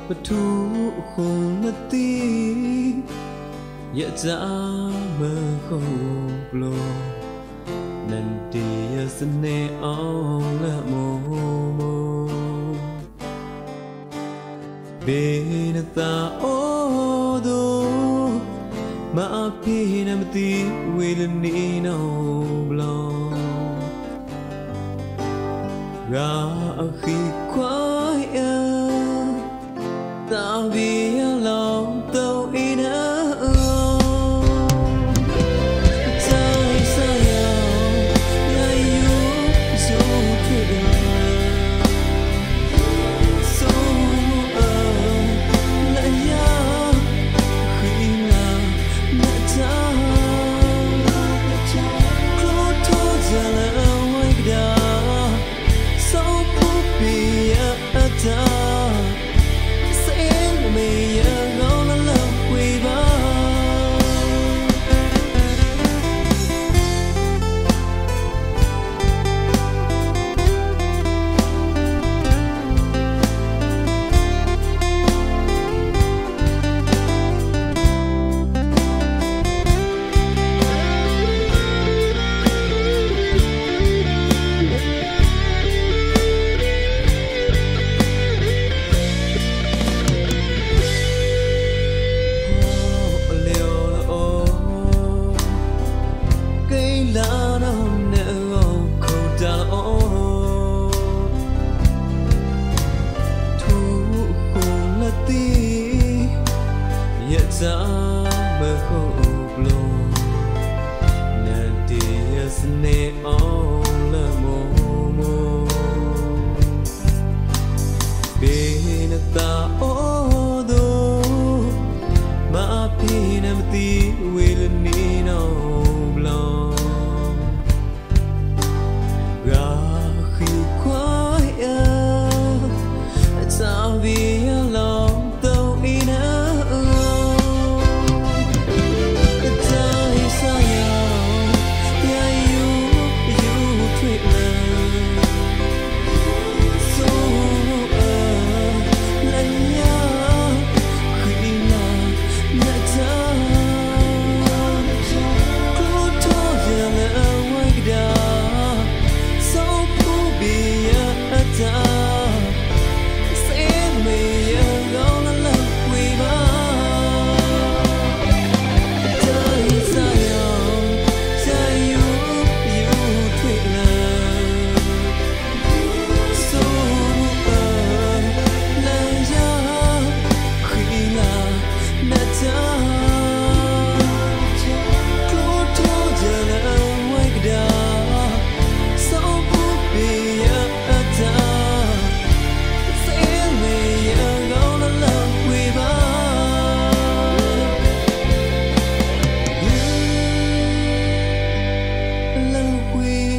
bất thu khôn mất tí ya cha mơ khâu lo nan dia sne ong la mo mo bên ta ô do mà phi nam ti we le ni no blo ra khi quái ta vì lòng tao in ta mơ khâu lo nan dia sne ong la mo mo bên ta ô do mà phi nam ti we le ni no blo ra khi quái ta vì lòng tao in we